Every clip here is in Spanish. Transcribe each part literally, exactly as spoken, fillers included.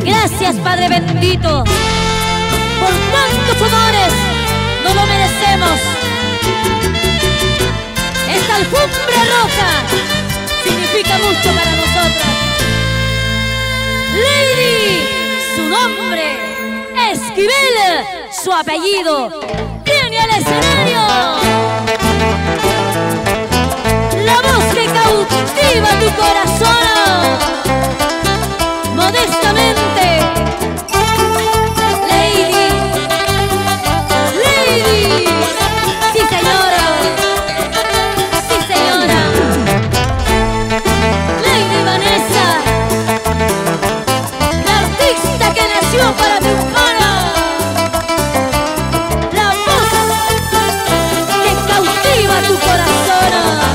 Gracias, Padre bendito, por tantos honores, no lo merecemos. Esta alfombra roja significa mucho para nosotras. Lady, su nombre, Esquivel, su apellido, viene al escenario. La voz que cautiva tu corazón, modestamente, Lady, Lady, sí señora, sí señora, Lady Vanessa, la artista que nació para triunfar, la voz que cautiva tu corazón.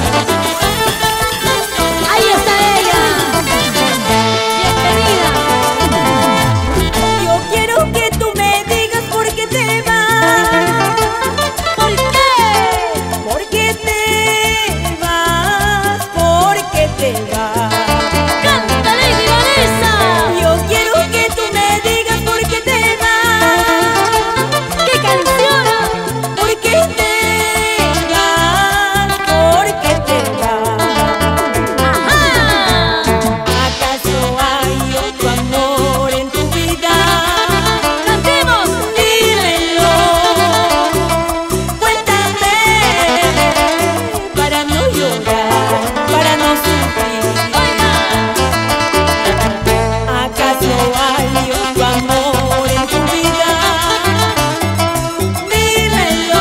Ahí está ella, bienvenida. Yo quiero que tú me digas por qué te vas. ¿Por qué? ¿Por qué te vas? ¿Por qué te vas? ¡Canta, Lady Vanessa! Yo quiero que tú me digas por qué te vas. ¡Qué canción! ¿Por qué te vas? ¿Por qué te vas? ¡Ajá! ¿Acaso hay otro amor en tu vida? ¡Cantemos! Dímelo, cuéntame, para no llorar, para no sufrir. ¡Oiga! ¿Acaso hay otro amor en tu vida? Dímelo,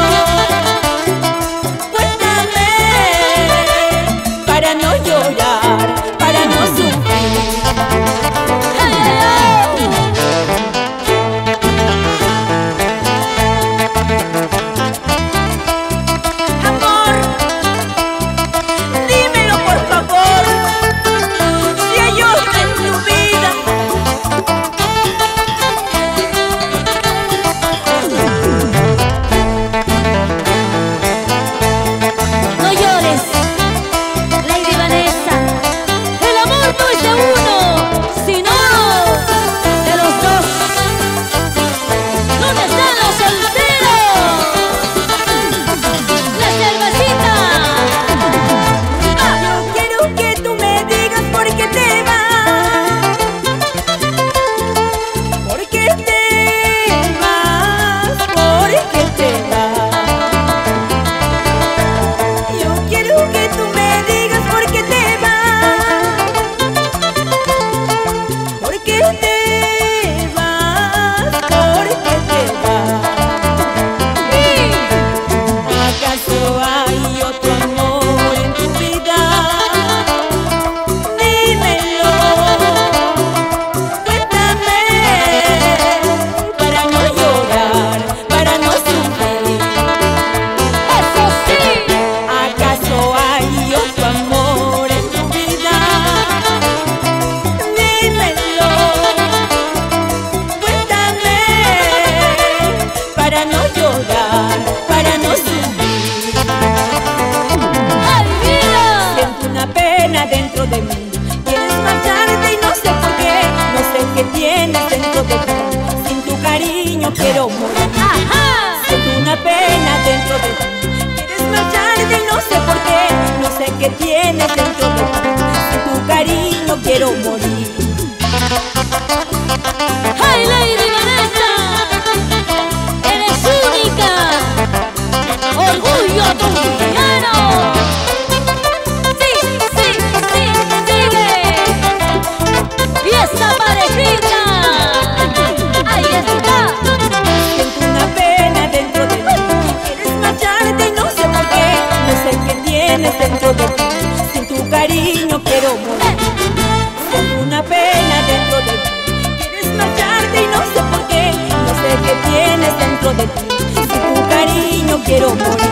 cuéntame, para no llorar, para no sufrir. ¡Ay, ay, ay! Amor, dímelo por favor, si hay otro en tu vida. No llores, Lady Vanessa. El amor no es de uno, sino de los dos. ¿Dónde están los solteros? La cervecita. Ah, Yo quiero que tú me digas por qué te vas. ¿Por qué te vas? ¿Por qué te vas? Yo quiero que tú me digas por qué te vas. ¿Por qué te vas? ¿Por qué te vas? sí. ¿Acaso hay otro amor en tu vida? Dímelo, cuéntame, para no llorar, para no sufrir. Eso sí. ¿Acaso hay otro amor en tu vida? Dímelo, cuéntame, para no llorar, para no sufrir. ¡Ay, vida! Siento una pena dentro de mí. Quieres marcharte y no sé por qué. No sé qué tienes dentro de ti. Sin tu cariño quiero morir. ¡Ajá! Siento una pena dentro de ti. Quieres marcharte y no sé por qué. No sé qué tienes dentro de ti. Sin tu cariño quiero morir. ¡Ay, Lady Vanessa! ¡Eres única! ¡Orgullo dominicano! ¡Sí, sí, sí! ¡Sigue! ¡Y esa parejita! ¡Ahí está! Siento una pena dentro de ti. Quieres marcharte y no sé por qué. No sé qué tienes dentro de ti. Sin tu cariño quiero morir. Siento una pena dentro de ti. Quieres marcharte y no sé por qué. No sé qué tienes dentro de ti. Sin tu cariño quiero morir.